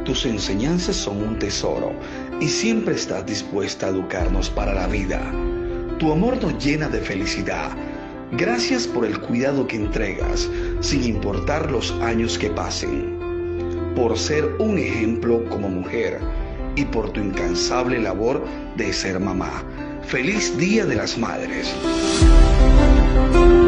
tus enseñanzas son un tesoro y siempre estás dispuesta a educarnos para la vida. Tu amor nos llena de felicidad. Gracias por el cuidado que entregas, sin importar los años que pasen. Por ser un ejemplo como mujer y por tu incansable labor de ser mamá. ¡Feliz Día de las Madres!